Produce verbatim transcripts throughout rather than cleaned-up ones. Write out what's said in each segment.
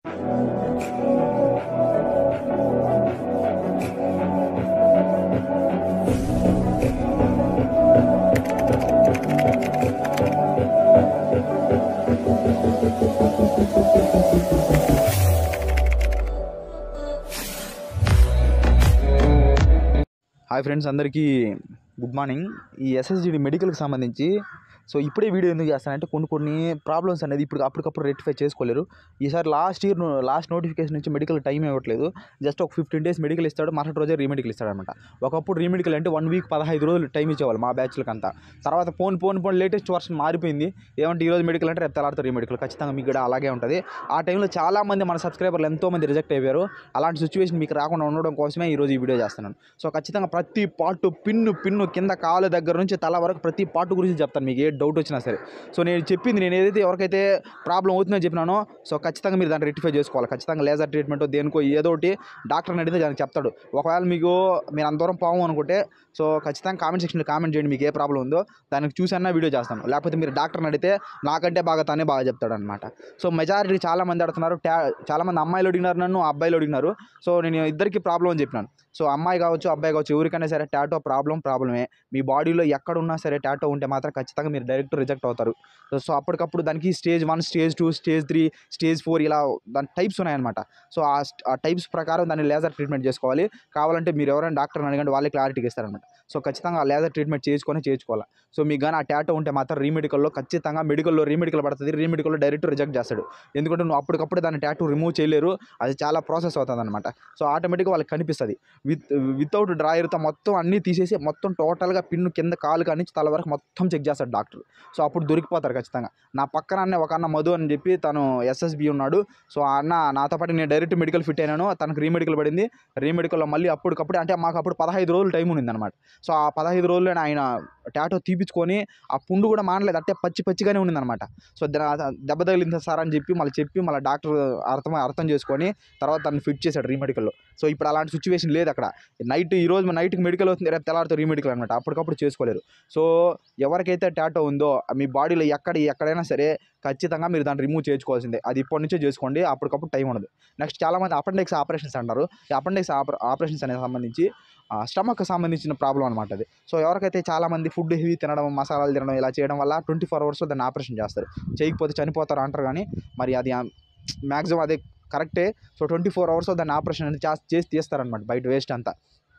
Hi friends, అందరికీ good morning. ఈ SSGD మెడికల్కి సంబంధించి సో ఇప్పుడే వీడియో ఎందుకు చేస్తానంటే కొన్ని కొన్ని ప్రాబ్లమ్స్ అనేది ఇప్పుడు అప్పటికప్పుడు రెక్టిఫై చేసుకోలేరు. ఈసారి లాస్ట్ ఇయర్ లాస్ట్ నోటిఫికేషన్ నుంచి మెడికల్ టైం ఇవ్వట్లేదు. జస్ట్ ఒక ఫిఫ్టీన్ డేస్ మెడికల్ ఇస్తాడు, మరుసటి రోజే రీమెడికల్ ఇస్తాడనమాట. ఒకప్పుడు రీమెడికల్ అంటే వన్ వీక్ పదహైదు రోజులు టైం ఇచ్చేవాళ్ళు మా బ్యాచ్లకి అంతా. తర్వాత పోన్ పోన్ పోన్ లేటెస్ట్ వర్షన్ మారిపోయింది. ఏమంటే ఈరోజు మెడికల్ అంటే రేపు తెల్లారితో రీమెడికల్. ఖచ్చితంగా మీకు కూడా అలాగే ఉంటుంది. ఆ టైంలో చాలామంది మన సబ్స్క్రైబర్లు ఎంతోమంది రిజెక్ట్ అయ్యారు. అలాంటి సిచ్యువేషన్ మీకు రాకుండా ఉండడం కోసమే ఈరోజు ఈ వీడియో చేస్తున్నాను. సో ఖచ్చితంగా ప్రతి పార్ట్ పిన్ను పిన్ను కింద కాలు దగ్గర నుంచి తల వరకు ప్రతి పార్ట్ గురించి చెప్తాను. మీకు ఏ డౌట్ వచ్చినా సరే. సో నేను చెప్పింది, నేను ఏదైతే ఎవరికైతే ప్రాబ్లం అవుతుందని చెప్పినానో సో ఖచ్చితంగా మీరు దాన్ని రెక్టిఫై చేసుకోవాలి. ఖచ్చితంగా లేజర్ ట్రీట్మెంట్ దేనికో ఏదో ఒకటి డాక్టర్ని అడిగితే దానికి చెప్తాడు. ఒకవేళ మీకు మీరు అంత దూరం పోము అనుకుంటే సో ఖచ్చితంగా కామెంట్ సెక్షన్లో కామెంట్ చేయండి మీకు ఏ ప్రాబ్లం ఉందో. దానికి చూసన్నా వీడియో చేస్తాను. లేకపోతే మీరు డాక్టర్ని అడిగితే నాకంటే బాగా తానే బాగా చెప్తాడు అనమాట. సో మెజారిటీ చాలామంది అడుగుతున్నారు. ట్యా చాలామంది అమ్మాయిలు అడిగినారు, నన్ను అబ్బాయిలు అడిగినారు. సో నేను ఇద్దరికి ప్రాబ్లం అని చెప్పినాను. సో అమ్మాయి కావచ్చు అబ్బాయి కావచ్చు ఎవరికైనా సరే టాటో ప్రాబ్లం ప్రాబ్లమే. మీ బాడీలో ఎక్కడున్నా సరే టాటో ఉంటే మాత్రం ఖచ్చితంగా మీరు డైరెక్ట్ రిజెక్ట్ అవుతారు. సో అప్పటికప్పుడు దానికి stage one, stage two, stage three, stage four ఇలా దాని టైప్స్ ఉన్నాయన్నమాట. సో ఆ టైప్స్ ప్రకారం దాన్ని లేజర్ ట్రీట్మెంట్ చేసుకోవాలి. కావాలంటే మీరు ఎవరైనా డాక్టర్ని అడగండి, వాళ్ళే క్లారిటీగా ఇస్తారనమాట. సో ఖచ్చితంగా ఆ లేజర్ ట్రీట్మెంట్ చేసుకొని చేయించుకోవాలి. సో మీకు కానీ ఆ టాటో ఉంటే మాత్రం రీమెడికల్లో ఖచ్చితంగా మెడికల్లో రీమెడికల్ పడుతుంది. రీమెడికల్లో డైరెక్ట్ రిజెక్ట్ చేస్తాడు. ఎందుకంటే నువ్వు అప్పటికప్పుడు దాన్ని టాటూ రిమూవ్ చేయలేరు. అది చాలా ప్రాసెస్ అవుతుంది అనమాట. సో ఆటోమేటిక్గా వాళ్ళకి కనిపిస్తుంది. విత్ వితౌట్ డ్రాయర్తో మొత్తం అన్నీ తీసేసి మొత్తం టోటల్గా పిన్ను కింద కాలు కాడి నుంచి తల వరకు మొత్తం చెక్ చేస్తాడు డాక్టర్. సో అప్పుడు దొరికిపోతారు ఖచ్చితంగా. నా పక్కన అన్న ఒక అన్న మధు అని చెప్పి తను ఎస్ఎస్బి ఉన్నాడు. సో ఆ అన్న నాతో పాటు నేను డైరెక్ట్ మెడికల్ ఫిట్ అయినాను. తనకు రీమెడికల్ పడింది. రీమెడికల్లో మళ్ళీ అప్పటికప్పుడు అంటే మాకు అప్పుడు పదహైదు రోజులు టైం ఉంది అనమాట. సో ఆ పదహైదు రోజుల్లో ఆయన టాటో తీపించుకొని ఆ పుండు కూడా మానలేదు, అంటే పచ్చి పచ్చిగానే ఉండిందనమాట. సో దెబ్బ తగిలింది సార్ అని చెప్పి మళ్ళీ చెప్పి మళ్ళీ డాక్టర్ అర్థం అర్థం చేసుకొని తర్వాత తను ఫిట్ చేశాడు రీమెడికల్లో. సో ఇప్పుడు అలాంటి సిచ్యువేషన్ లేదు అక్కడ. నైట్ ఈ రోజు నైట్కి మెడికల్ అవుతుంది, రేపు తెల్లారితో రీమెడికల్ అనమాట. అప్పటికప్పుడు చేసుకోలేరు. సో ఎవరికైతే టాటో ఉందో మీ బాడీలో ఎక్కడ ఎక్కడైనా సరే ఖచ్చితంగా మీరు దాన్ని రిమూవ్ చేసుకోవాల్సిందే. అది ఇప్పటి నుంచే చేసుకోండి, అప్పటికప్పుడు టైం ఉండదు. నెక్స్ట్ చాలామంది అపెండిక్స్ ఆపరేషన్స్ అంటారు. ఈ అపెండిక్స్ ఆపరేషన్స్ అనేది సంబంధించి స్టమక్ సంబంధించిన ప్రాబ్లం అనమాట అది. సో ఎవరికైతే చాలామంది ఫుడ్ హెవీ తినడం, మసాలాలు తినడం ఇలా చేయడం వల్ల ట్వంటీ ఫోర్ అవర్స్లో దాన్ని ఆపరేషన్ చేస్తారు. చేయకపోతే చనిపోతారు అంటారు, కానీ మరి అది మ్యాక్సిమం అదే కరెక్టే. సో ట్వంటీ ఫోర్ అవర్స్లో దాన్ని ఆపరేషన్ అనేది చేసి తీస్తారనమాట బయట వేస్ట్ అంతా.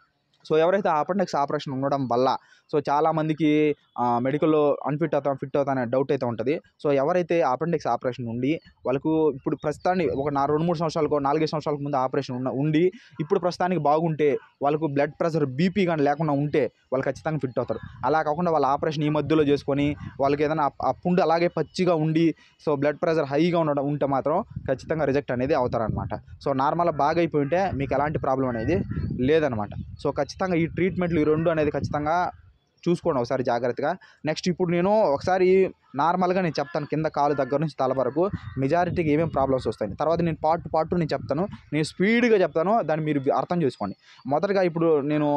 సో ఎవరైతే అపెండిక్స్ ఆపరేషన్ ఉండడం వల్ల సో చాలామందికి మెడికల్లో అన్ఫిట్ అవుతాం ఫిట్ అవుతా అనే డౌట్ అయితే ఉంటుంది. సో ఎవరైతే అపెండిక్స్ ఆపరేషన్ ఉండి వాళ్ళకు ఇప్పుడు ప్రస్తుతాన్ని ఒక నా రెండు మూడు సంవత్సరాలకు నాలుగైదు సంవత్సరాలకు ముందు ఆపరేషన్ ఉన్న ఉండి ఇప్పుడు ప్రస్తుతానికి బాగుంటే వాళ్ళకు బ్లడ్ ప్రెషర్ బీపీ కానీ లేకుండా ఉంటే వాళ్ళు ఖచ్చితంగా ఫిట్ అవుతారు. అలా కాకుండా వాళ్ళ ఆపరేషన్ ఈ మధ్యలో చేసుకొని వాళ్ళకి ఏదైనా ఆ పుండు అలాగే పచ్చిగా ఉండి సో బ్లడ్ ప్రెషర్ హైగా ఉండడం ఉంటే మాత్రం ఖచ్చితంగా రిజెక్ట్ అనేది అవుతారనమాట. సో నార్మల్గా బాగా అయిపోయి ఉంటే మీకు ఎలాంటి ప్రాబ్లం అనేది లేదనమాట. సో ఖచ్చితంగా ఈ ట్రీట్మెంట్లు ఈ రెండు అనేది ఖచ్చితంగా చూసుకోండి ఒకసారి జాగ్రత్తగా. నెక్స్ట్ ఇప్పుడు నేను ఒకసారి నార్మల్గా నేను చెప్తాను కింద కాలు దగ్గర నుంచి తల వరకు మెజారిటీకి ఏమేమి ప్రాబ్లమ్స్ వస్తాయి. తర్వాత నేను పార్ట్ పార్ట్ నేను చెప్తాను, నేను స్పీడ్గా చెప్తాను, దాన్ని మీరు అర్థం చేసుకోండి. మొదటగా ఇప్పుడు నేను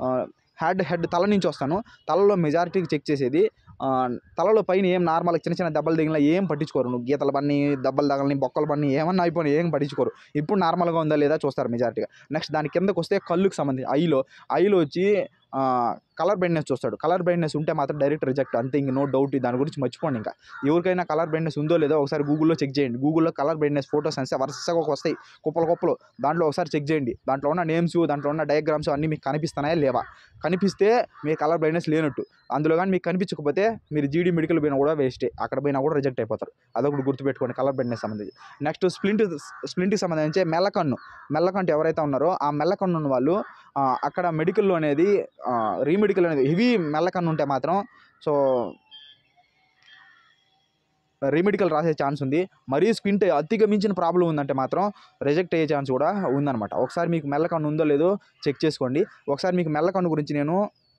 హెడ్ హెడ్ తల నుంచి వస్తాను. తలలో మెజారిటీకి చెక్ చేసేది తలలో పైన ఏం నార్మల్ చిన్న చిన్న దెబ్బలు తగిలినా ఏం పట్టించుకోరు. నువ్వు గీతలు పని దెబ్బలు తగలని బొక్కలు పని ఏమన్నా అయిపోయినా ఏం పట్టించుకోరు. ఇప్పుడు నార్మల్గా ఉందా లేదా చూస్తారు మెజారిటీగా. నెక్స్ట్ దాని కిందకు వస్తే కళ్ళుకి సంబంధించి ఐలో ఐలో వచ్చి కలర్ బ్లైండ్నెస్ చూస్తాడు. కలర్ బ్లైండ్నెస్ ఉంటే మాత్రం డైరెక్ట్ రిజెక్ట్, అంతే. ఇంక నో డౌట్, దాని గురించి మర్చిపోండి. ఇంకా ఎవరికైనా కలర్ బ్లైండ్నెస్ ఉందో లేదో ఒకసారి గూగుల్లో చెక్ చేయండి. గూగుల్లో కలర్ బ్లైండ్నెస్ ఫోటోస్ అంటే వరుసగా వస్తాయి కుప్పలు కుప్పలు. దాంట్లో ఒకసారి చెక్ చేయండి. దాంట్లో ఉన్న నేమ్స్, దాంట్లో ఉన్న డయాగ్రామ్స్ అన్నీ మీకు కనిపిస్తున్నాయా లేవా? కనిపిస్తే మీ కలర్ బ్లైండ్నెస్ లేనట్టు. అందులో కానీ మీకు కనిపించకపోతే మీరు జీడీ మెడికల్ పోయినా కూడా వేస్టే, అక్కడ పోయినా కూడా రిజెక్ట్ అయిపోతారు. అదొకటి గుర్తుపెట్టుకోండి కలర్ బ్లైండ్నెస్ సంబంధించి. నెక్స్ట్ స్ప్లింట్ స్ప్లింట్కి సంబంధించి మెల్లకన్ను మెల్లకంటు ఎవరైతే ఉన్నారో ఆ మెల్లకన్ను ఉన్న వాళ్ళు అక్కడ మెడికల్లో అనేది రీమెడికల్ అనేది హెవీ మెల్లకన్ను ఉంటే మాత్రం సో రీమెడికల్ రాసే ఛాన్స్ ఉంది. మరీ స్క్వింట్ అతిగా మించిన ప్రాబ్లం ఉందంటే మాత్రం రిజెక్ట్ అయ్యే ఛాన్స్ కూడా ఉందన్నమాట. ఒకసారి మీకు మెల్లకన్ను ఉందో లేదో చెక్ చేసుకోండి. ఒకసారి మీకు మెల్లకన్ను గురించి నేను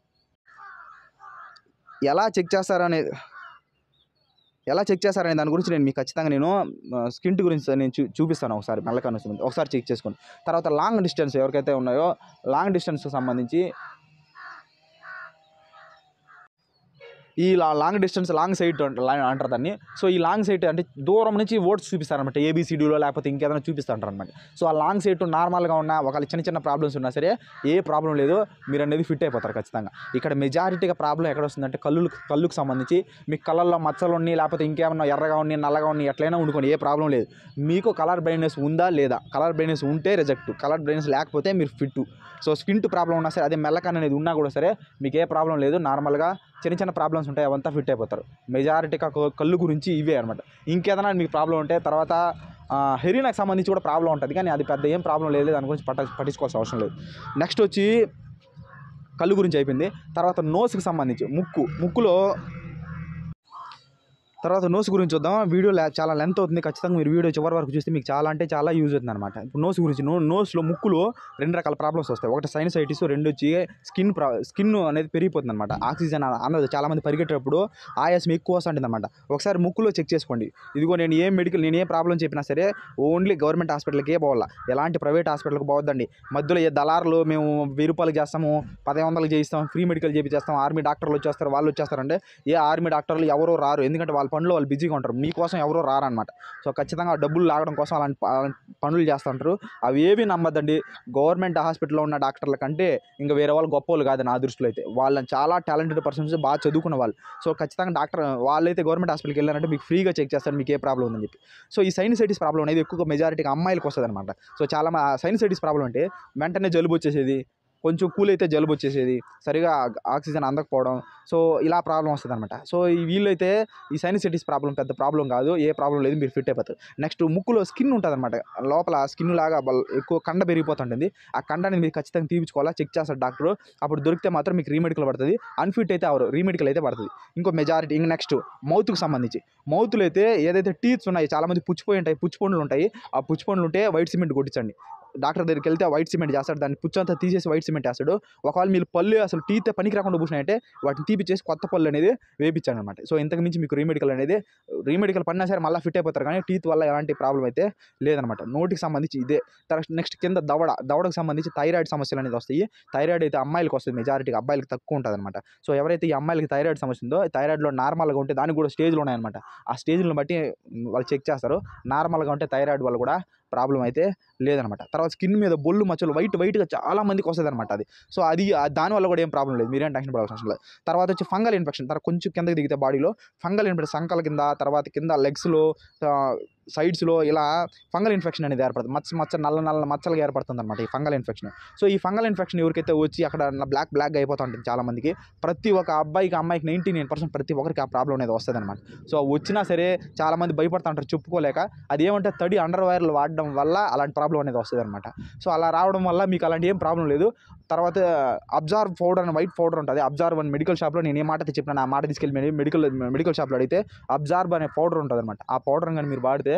ఎలా చెక్ చేస్తారనే ఎలా చెక్ చేస్తారనే దాని గురించి నేను మీకు ఖచ్చితంగా నేను స్కింట్ గురించి నేను చూ చూపిస్తాను ఒకసారి మెల్లకన్ను ఒకసారి చెక్ చేసుకోండి. తర్వాత లాంగ్ డిస్టెన్స్ ఎవరికైతే ఉన్నాయో లాంగ్ డిస్టెన్స్కి సంబంధించి ఈ లాంగ్ డిస్టెన్స్ లాంగ్ సైట్ అంటారు దాన్ని. సో ఈ లాంగ్ సైట్ అంటే దూరం నుంచి ఓట్స్ చూపిస్తారనమాట, ఏబీసీడీలో లేకపోతే ఇంకేదైనా చూపిస్తారంటారు అనమాట. సో ఆ లాంగ్ సైట్ నార్మల్గా ఉన్న ఒకవేళ చిన్న చిన్న ప్రాబ్లమ్స్ ఉన్నా సరే ఏ ప్రాబ్లం లేదు, మీరు అనేది ఫిట్ అయిపోతారు ఖచ్చితంగా. ఇక్కడ మెజారిటీగా ప్రాబ్లం ఎక్కడ వస్తుందంటే కళ్ళు కళ్ళుకు సంబంధించి మీకు కళ్ళల్లో మచ్చలు ఉన్నాయి, లేకపోతే ఇంకేమన్నా ఎర్రగా ఉన్నాయి, నల్లగా ఉన్నాయి, ఎట్లయినా ఉండుకోండి, ఏ ప్రాబ్లం లేదు. మీకు కలర్ బ్లైండ్నెస్ ఉందా లేదా, కలర్ బ్లైండ్నెస్ ఉంటే రిజెక్ట్, కలర్ బ్లైండ్నెస్ లేకపోతే మీరు ఫిట్. సో స్కిన్ ప్రాబ్లం ఉన్నా సరే, అదే మెల్లకన్ అనేది ఉన్నా కూడా సరే మీకు ఏ ప్రాబ్లం లేదు, నార్మల్గా చిన్న చిన్న ప్రాబ్లమ్స్ ఉంటాయి అవంతా ఫిట్ అయిపోతారు. మెజారిటీగా కళ్ళు గురించి ఇవే అనమాట. ఇంకేదైనా మీకు ప్రాబ్లం ఉంటే తర్వాత హెరీనాకి సంబంధించి కూడా ప్రాబ్లం ఉంటుంది, కానీ అది పెద్ద ఏం ప్రాబ్లం లేదు, దాని గురించి పట్ట పట్టించుకోవాల్సిన అవసరం లేదు. నెక్స్ట్ వచ్చి కళ్ళు గురించి అయిపోయింది. తర్వాత నోస్కి సంబంధించి ముక్కు ముక్కులో తర్వాత నోస్ గురించి చూద్దాం. వీడియో చాలా లెంత్ అవుతుంది, ఖచ్చితంగా మీరు వీడియో చివరి వరకు చూస్తే మీకు చాలా అంటే చాలా యూజ్ అవుతుంది అనమాట. ఇప్పుడు నోస్ గురించి, నో నోస్లో ముక్కులో రెండు రకాల ప్రాబ్లమ్స్ వస్తాయి. ఒకటి సైనసైటిస్, రెండు వచ్చి స్కిన్ ప్రా స్కిన్ అనేది పెరిగిపోతుంది అనమాట. ఆక్సిజన్ అందదు, చాలామంది పరిగెట్టేటప్పుడు ఆయాసం ఎక్కువ వస్తుంది అనమాట. ఒకసారి ముక్కులో చెక్ చేసుకోండి. ఇదిగో నేను ఏ మెడికల్ నేను ఏ ప్రాబ్లం చెప్పినా సరే ఓన్లీ గవర్నమెంట్ హాస్పిటల్కే పోవాలా, ఎలాంటి ప్రైవేట్ హాస్పిటల్కి పోవద్దండి. మధ్యలో ఏ దళారులు మేము వెయ్యి రూపాయలు చేస్తాము, పదిహేను వందలు చేయిస్తాం, ఫ్రీ మెడికల్ చేపిస్తాం, ఆర్మీ డాక్టర్లు వచ్చేస్తారు, వాళ్ళు వచ్చేస్తారంటే ఏ ఆర్మీ డాక్టర్లు ఎవరో రారు, ఎందుకంటే వాళ్ళ పనులు వాళ్ళు బిజీగా ఉంటారు, మీకోసం ఎవరో రారనమాట. సో ఖచ్చితంగా డబ్బులు లాగడం కోసం అలాంటి పనులు చేస్తుంటారు. అవి ఏవి నమ్మద్దండి. గవర్నమెంట్ హాస్పిటల్లో ఉన్న డాక్టర్ల కంటే ఇంకా వేరే వాళ్ళు గొప్ప వాళ్ళు కాదు నా దృష్టిలో అయితే. వాళ్ళని చాలా టాలెంటెడ్ పర్సన్స్, బాగా చదువుకున్న వాళ్ళు. సో ఖచ్చితంగా డాక్టర్ వాళ్ళైతే గవర్నమెంట్ హాస్పిటల్కి వెళ్ళారంటే మీకు ఫ్రీగా చెక్ చేస్తారు మీకు ఏ ప్రాబ్లం ఉందని చెప్పి. సో ఈ సైనసైటిస్ ప్రాబ్లం అనేది ఎక్కువగా మెజారిటీగా అమ్మాయిలకు వస్తుంది అనమాట. సో చాలా సైనసైటిస్ ప్రాబ్లం అంటే వెంటనే జలుబు వచ్చేసేది, కొంచెం కూల్ అయితే జలుబు వచ్చేసేది, సరిగా ఆక్సిజన్ అందకపోవడం, సో ఇలా ప్రాబ్లం వస్తుంది అనమాట. సో ఈ వీళ్ళైతే ఈ సైనసైటిస్ ప్రాబ్లం పెద్ద ప్రాబ్లం కాదు, ఏ ప్రాబ్లం లేదు, మీరు ఫిట్ అయిపోతారు. నెక్స్ట్ ముక్కులో స్కిన్ ఉంటుంది అనమాట, లోపల స్కిన్ లాగా ఎక్కువ కండ పెరిగిపోతుంటుంది. ఆ కండని మీరు ఖచ్చితంగా తీపించుకోవాలా, చెక్ చేస్తారు డాక్టర్. అప్పుడు దొరికితే మాత్రం మీకు రీమెడికల్ పడుతుంది, అన్ఫిట్ అయితే అవరు రీమెడికల్ అయితే పడుతుంది. ఇంకో మెజారిటీ ఇంక నెక్స్ట్ మౌత్కి సంబంధించి, మౌత్లో అయితే ఏదైతే టీత్స్ ఉన్నాయి, చాలామంది పుచ్చిపోయి ఉంటాయి, పుచ్చిపండ్లు ఉంటాయి. ఆ పుచ్చిపండ్లు ఉంటే వైట్ సిమెంట్ కొట్టించండి. డాక్టర్ దగ్గరికి వెళ్తే వైట్ సిమెంట్ చేస్తాడు, దాన్ని పుచ్చంతా తీసేసి వైట్ సిమెంట్ వేస్తాడు. ఒకవేళ మీరు పళ్ళు అసలు టీత్ పనికి రాకుండా పూసినాయంటే వాటిని తీపిచ్చేసి కొత్త పళ్ళు అనేది వేయించాను అనమాట. సో ఇంతకు మించి మీకు రీమెడికల్ అనేది రీమెడికల్ పడినా సరే మళ్ళీ ఫిట్ అయిపోతారు, కానీ టీత్ వల్ల ఎలాంటి ప్రాబ్లం అయితే లేదనమాట. నోటికి సంబంధించి ఇదే. తర్వాత నెక్స్ట్ కింద దవడ దవడకు సంబంధించి థైరాయిడ్ సమస్యలు అనేది వస్తాయి. థైరాయిడ్ అయితే అమ్మాయిలకు వస్తుంది, మెజారిటీగా అబ్బాయిలకు తక్కువ ఉంటుంది అనమాట. సో ఎవరైతే ఈ అమ్మాయిలకి థైరాయిడ్ సమస్య ఉందో, థైరాయిడ్లో నార్మల్గా ఉంటే దానికి కూడా స్టేజ్లు ఉన్నాయన్నమాట. ఆ స్టేజ్లను బట్టి వాళ్ళు చెక్ చేస్తారు. నార్మల్గా ఉంటే థైరాయిడ్ వల్ల కూడా ప్రాబ్లం అయితే లేదనమాట. తర్వాత స్కిన్ మీద బొల్లు మచ్చలు వైట్ వైట్గా చాలా మందికి వస్తుంది అనమాట అది. సో అది దానివల్ల కూడా ఏం ప్రాబ్లం లేదు, మీరేం టెన్షన్ పడాల్సిన అవసరం లేదు. తర్వాత వచ్చి ఫంగల్ ఇన్ఫెక్షన్, తర్వాత కొంచెం కిందకి దిగితే బాడీలో ఫంగల్ ఇన్ఫెక్షన్, సంకల కింద, తర్వాత కింద లెగ్స్లో, సైడ్స్లో ఇలా ఫంగల్ ఇన్ఫెక్షన్ అనేది ఏర్పడుతుంది. మచ్చ మచ్చ నల్ల నల్ల మచ్చలుగా ఏర్పడుతుంది అనమాట ఈ ఫంగల్ ఇన్ఫెక్షన్. సో ఈ ఫంగల్ ఇన్ఫెక్షన్ ఎవరికైతే వచ్చి అక్కడ బ్లాక్ బ్లాక్గా అయిపోతూ ఉంటుంది చాలామందికి, ప్రతి ఒక్క అబ్బాయికి అమ్మాయికి నైంటీ నైన్ పర్సెంట్ ప్రతి ఒక్కరికి ఆ ప్రాబ్లం అనేది వస్తుంది అనమాట. సో వచ్చినా సరే చాలామంది భయపడుతూ ఉంటారు చెప్పుకోలేక. అది ఏమంటే తడి అండర్ వైర్లు వాడడం వల్ల అలాంటి ప్రాబ్లం అనేది వస్తుంది అనమాట. సో అలా రావడం వల్ల మీకు అలాంటి ఏం ప్రాబ్లం లేదు. తర్వాత అబ్జార్బ్ పౌడర్ అని వైట్ పౌడర్ ఉంటుంది. అబ్జార్బ్ అని మెడికల్ షాప్లో నేను ఏ మాట అయితే చెప్పినా ఆ మాట తీసుకెళ్ళి మెడికల్ మెడికల్ షాప్లో అడిగితే అబ్జార్బ్ అనే పౌడర్ ఉంటుంది అనమాట. ఆ పౌడర్ కానీ మీరు వాడితే,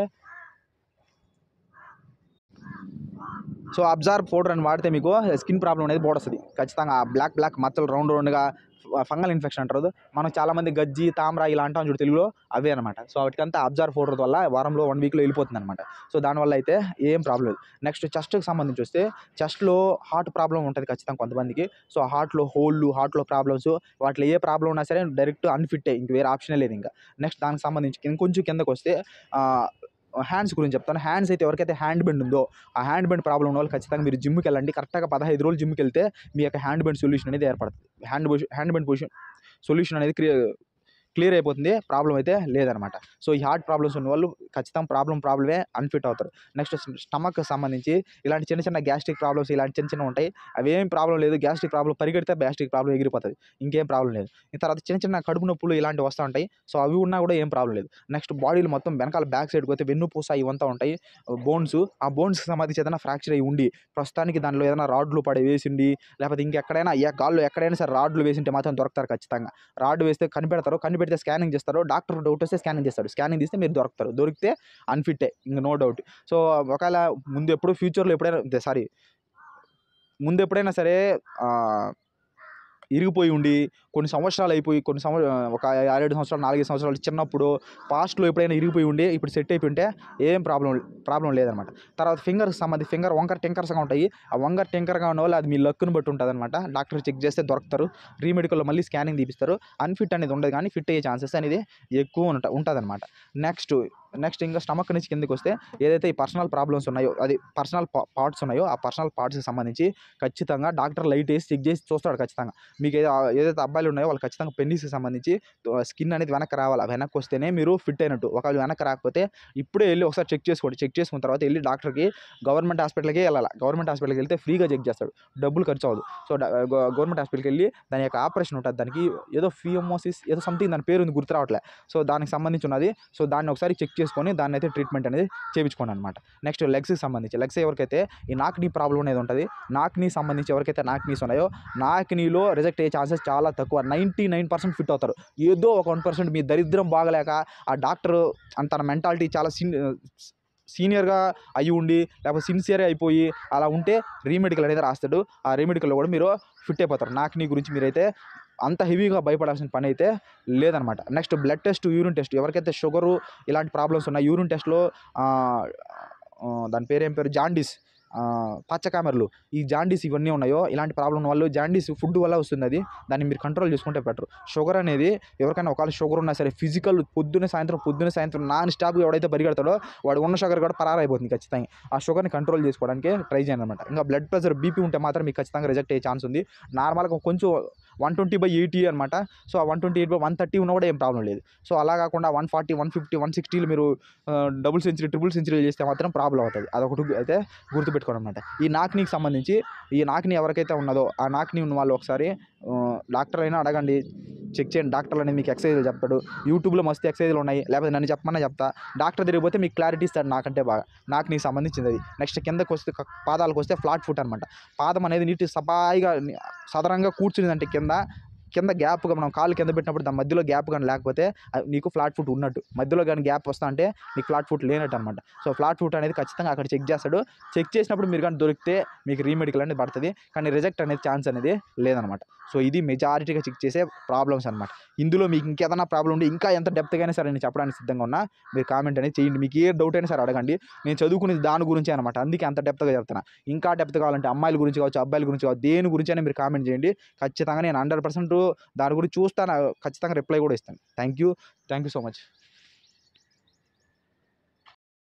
సో అబ్జార్బ్ పౌడర్ అని వాడితే మీకు స్కిన్ ప్రాబ్లం అనేది పోడొస్తుంది ఖచ్చితంగా. బ్లాక్ బ్లాక్ మచ్చలు రౌండ్ రౌండ్గా ఫంగల్ ఇన్ఫెక్షన్ అంటారు. మనం చాలామంది గజ్జి తామ్రా ఇలా అంటాం చూడు తెలుగులో, అవే అనమాట. సో వాటికంతా అబ్జార్బ్ పౌడర్ వల్ల వారంలో వన్ వీక్లో వెళ్ళిపోతుంది అనమాట. సో దానివల్ల అయితే ఏం ప్రాబ్లం లేదు. నెక్స్ట్ చెస్ట్కి సంబంధించి వస్తే, చెస్ట్లో హార్ట్ ప్రాబ్లం ఉంటుంది ఖచ్చితంగా కొంతమందికి. సో హార్ట్లో హోళ్ళు, హార్ట్లో ప్రాబ్లమ్స్, వాటిలో ఏ ప్రాబ్లం ఉన్నా సరే డైరెక్ట్ అన్ఫిట్టే, ఇంక వేరే ఆప్షనే లేదు ఇంకా. నెక్స్ట్ దానికి సంబంధించి ఇంకొంచెం కిందకు వస్తే హ్యాండ్స్ గురించి చెప్తాను. హ్యాండ్స్ అయితే ఎవరికైతే హ్యాండ్ బెండ్ ఉందో, ఆ హ్యాండ్ బెండ్ ప్రాబ్లం ఉన్న వాళ్ళు ఖచ్చితంగా మీరు జిమ్కి వెళ్ళండి. కరెక్ట్గా పదహైదు రోజులు జిమ్కి వెళ్తే మీ యొక్క హ్యాండ్ బెండ్ సొల్యూషన్ అనేది ఏర్పడుతుంది. Hand hand bend position solution అనేది క్లియర్ క్లియర్ అయిపోతుంది, ప్రాబ్లం అయితే లేదనమాట. సో ఈ హార్ట్ ప్రాబ్లమ్స్ ఉన్న వాళ్ళు ఖచ్చితంగా ప్రాబ్లం ప్రాబ్లమే అన్ఫిట్ అవుతారు. నెక్స్ట్ స్టమక్ సంబంధించి ఇలాంటి చిన్న చిన్న గ్యాస్ట్రిక్ ప్రాబ్లమ్స్ ఇలాంటి చిన్న చిన్న ఉంటాయి, అవేం ప్రాబ్లం లేదు. గ్యాస్ట్రిక్ ప్రాబ్లం పరిగెడితే గ్యాస్ట్రిక్ ప్రాబ్లం ఎగిరిపోతుంది, ఇంకేం ప్రాబ్లం లేదు. తర్వాత చిన్న చిన్న కడుపు నొప్పులు ఇలాంటివి వస్తూ ఉంటాయి. సో అవి ఉన్నా కూడా ఏం ప్రాబ్లం లేదు. నెక్స్ట్ బాడీలో మొత్తం వెనకాల బ్యాక్ సైడ్కి పోతే వెన్నుపూస ఇవంతా ఉంటాయి, బోన్స్. ఆ బోన్స్కి సంబంధించి ఏదైనా ఫ్రాక్చర్ అయ్యి ఉండి ప్రస్తుతానికి దానిలో ఏదైనా రాడ్లు పడి వేసిండి, లేకపోతే ఇంకెక్కడైనా ఏ గాల్లో ఎక్కడైనా సరే రాడ్లు వేసింటే మాత్రం దొరుకుతారు ఖచ్చితంగా. రాడ్ వేస్తే కనిపెడతారు, కనిపెడితే స్కానింగ్ చేస్తారు, డాక్టర్ డౌట్ వస్తే స్కానింగ్ చేస్తాడు, స్కానింగ్ తీస్తే మీరు దొరుకుతారు, దొరికితే అన్ఫిట్టే ఇంక నో డౌట్. సో ఒకవేళ ముందు ఎప్పుడు ఫ్యూచర్లో ఎప్పుడైనా సారీ ముందు ఎప్పుడైనా సరే ఇరిగిపోయి ఉండి కొన్ని సంవత్సరాలు అయిపోయి కొన్ని సంవ ఒక ఆరేడు సంవత్సరాలు నాలుగైదు సంవత్సరాలు చిన్నప్పుడు పాస్ట్‌లో ఎప్పుడైనా ఇరిగిపోయి ఉండి ఇప్పుడు సెట్ అయిపోయి ఉంటే ఏం ప్రాబ్లమ్ ప్రాబ్లమ్ లేదనమాట. తర్వాత ఫింగర్‌కి సంబంధించి ఫింగర్ వంకర టింకర్స్‌గా ఉంటాయి. ఆ వంకర టింకర్‌గా ఉన్నవాళ్ళు అది మీ లక్‌ని బట్టి ఉంటదనమాట. డాక్టర్ చెక్ చేస్తే దొరుకుతారు. రీమెడికల్‌లో మళ్ళీ స్కానింగ్ తీపిస్తారు. అన్‌ఫిట్ అనేది ఉండదు కానీ ఫిట్ అయ్యే ఛాన్సెస్ అనేది ఎక్కువ ఉంట ఉంటదనమాట. నెక్స్ట్ నెక్స్ట్ ఇంకా స్టమక్ నుంచి కిందకొస్తే ఏదైతే ఈ పర్సనల్ ప్రాబ్లమ్స్ ఉన్నాయో అది పర్సనల్ పా పార్ట్స్ ఉన్నాయో ఆ పర్సనల్ పార్ట్స్‌కి సంబంధించి ఖచ్చితంగా డాక్టర్ లైట్ ఏసి చెక్ చేసి చూస్తాడు ఖచ్చితంగా. మీకు ఏదో ఏదైతే అబ్బాయిలు ఉన్నాయో వాళ్ళు ఖచ్చితంగా పెనిస్‌కి సంబంధించి స్కిన్ అనేది వెనక్కి రావాలా. వెనక్కి వస్తేనే మీరు ఫిట్ అయినట్టు. ఒకవేళ వెనక్కి రాకపోతే ఇప్పుడే ఎళ్లి ఒకసారి చెక్ చేసుకోండి. చెక్ చేసుకున్న తర్వాత ఎళ్లి డాక్టర్‌కి గవర్నమెంట్ హాస్పిటల్‌కే ఎళ్ళాల. గవర్నమెంట్ హాస్పిటల్‌కి వెళ్తే ఫ్రీగా చెక్ చేస్తాడు. డబ్బులు ఖర్చు అవ్వదు. సో, డ గ గవర్నమెంట్ హాస్పిటల్‌కి ఎళ్లి దాని యొక్క ఆపరేషన్ ఉంటది. దానికి ఏదో ఫియోమోసిస్ ఏదో సంథింగ్ దాని పేరుంది గుర్తు రావట్లే. సో, దానికి సంబంధించి ఉన్నది. సో, దాన్ని ఒకసారి చెక్ చేసుకొని దాన్నైతే ట్రీట్మెంట్ అనేది చేపించుకోండి అనమాట. నెక్స్ట్ లెగ్స్‌కి సంబంధించి లెగ్స్ ఎవరికైతే ఈ నాక్ నీ ప్రాబ్లమ్ అనేది ఉంటది. నాక్ నీ సంబంధించి ఎవరికైతే నాక్ నీస్ ఉన్నాయో నాక్ నీలో రిజెక్ట్ అయ్యే ఛాన్సెస్ చాలా తక్కువ. తొంభై తొమ్మిది శాతం ఫిట్ అవుతారు. ఏదో ఒక వన్ పర్సెంట్ మీ దరిద్రం బాగలేక ఆ డాక్టరు అండ్ తన మెంటాలిటీ చాలా సిన్ సీనియర్‌గా అయ్యి ఉండి లేకపోతే సిన్సియర్‌గా అయిపోయి అలా ఉంటే రీమెడికల్ అనేది రాస్తాడు. ఆ రీమెడికల్‌లో కూడా మీరు ఫిట్ అయిపోతారు. నాక్ నీ గురించి మీరైతే అంత హెవీగా భయపడాల్సిన పని అయితే లేదనమాట. Next blood test, urine test ఎవరికైతే షుగరు ఇలాంటి ప్రాబ్లమ్స్ ఉన్నాయి యూరిన్ టెస్ట్‌లో ఆహ్, ఆహ్, దాని పేరేం పేరు జాండీస్ ఆహ్, పచ్చకామెర్లు ఈ జాండీస్ ఇవన్నీ ఉన్నాయో ఇలాంటి ప్రాబ్లమ్ ఉన్న వాళ్ళు జాండీస్ ఫుడ్ వల్ల వస్తుందది. దాన్ని మీరు కంట్రోల్ చేసుకుంటే బెటర్. షుగర్ అనేది ఎవరికైనా ఒకవేళ షుగర్ ఉన్నా సరే ఫిజికల్ పొద్దున్నే సాయంత్రం పొద్దున్నే సాయంత్రం నాన్ స్టాప్‌గా ఎవడైతే పరిగెడతాడో వాడు ఉన్న షుగర్ కూడా పరారైపోతుంది ఖచ్చితంగా. ఆ షుగర్‌ని కంట్రోల్ చేసుకోవడానికి ట్రై చేయండి అనమాట. ఇంకా బ్లడ్ ప్రెషర్, బీపీ ఉంటే మాత్రం మీకు ఖచ్చితంగా రిజెక్ట్ అయ్యే ఛాన్స్ ఉంది. నార్మల్‌గా కొంచెం వన్ ట్వంటీ బై ఎయిటీ అనమాట. సో, ఆ one twenty eight by one thirty ఉన్నా కూడా ఏం ప్రాబ్లమ్ లేదు. సో, అలా కాకుండా one forty, one fifty, one సిక్స్టీలు మీరు ఆహ్, డబుల్ సెంచరీ, ట్రిపుల్ సెంచరీలు చేస్తే మాత్రం ప్రాబ్లమ్ అవుతది. అదొకటి అయితే గుర్తుపెట్టుకోవాలనమాట. ఈ నాక్ నీకి సంబంధించి ఈ నాక్ నీ ఎవరికైతే ఉన్నదో ఆ నాక్ నీ ఉన్న వాళ్ళు ఒకసారి ఆహ్, డాక్టర్ అయినా అడగండి. చెక్ చేయండి. డాక్టర్లు అనేది మీకు ఎక్సర్సైజ్లు చెప్తాడు. యూట్యూబ్‌లో మస్తు ఎక్సర్సైజ్లు ఉన్నాయి. లేకపోతే నన్ను చెప్పమన్నా చెప్తా. డాక్టర్ దగ్గరికి పోతే మీకు క్లారిటీ ఇస్తాడు నాకంటే బాగా. నాక్ నీకు సంబంధించిందది. నెక్స్ట్ కిందకొస్తే క పాదాలకొస్తే ఫ్లాట్ ఫుట్ అనమాట. పాదం అనేది నీట్‌గా సపాయిగా సదరంగా కూర్చునిందంటే కింద కింద గ్యాప్‌గా మనం కాళ్ళు కింద పెట్టినప్పుడు దాని మధ్యలో గ్యాప్ గాని లేకపోతే ఆహ్, నీకు ఫ్లాట్ ఫుట్ ఉన్నట్టు. మధ్యలో గాని గ్యాప్ వస్తా అంటే నీకు ఫ్లాట్ ఫుట్ లేనట్టు అనమాట. సో, ఫ్లాట్ ఫుట్ అనేది ఖచ్చితంగా అక్కడ చెక్ చేస్తాడు. చెక్ చేసినప్పుడు మీరు గాని దొరికితే మీకు రీమెడికల్ అనేది పడతది. కానీ రిజెక్ట్ అనేది ఛాన్స్ అనేది లేదనమాట. సో, ఇది మెజారిటీగా చెక్ చేసే ప్రాబ్లమ్స్ అనమాట. ఇందులో మీకు ఇంకేదైనా ప్రాబ్లమ్ ఉండి ఇంకా ఎంత డెప్త్‌గా అయినా సరే నేను చెప్పడానికి సిద్ధంగా ఉన్నా. మీరు కామెంట్ అనేది చేయండి. మీకు ఏ డౌట్ అయినా సరే అడగండి. నేను చదువుకునేది దాని గురించే అనమాట. అందుకే అంత డెప్త్‌గా చెప్తున్నా. ఇంకా డెప్త్ కావాలంటే అమ్మాయిల గురించి కావచ్చు, అబ్బాయిల గురించి కావచ్చు, దేని గురించైనా మీరు కామెంట్ చేయండి. ఖచ్చితంగా నేను వంద శాతం దాని గురించి చూస్తాను. ఖచ్చితంగా రిప్లై కూడా ఇస్తాను. Thank you. Thank you so much.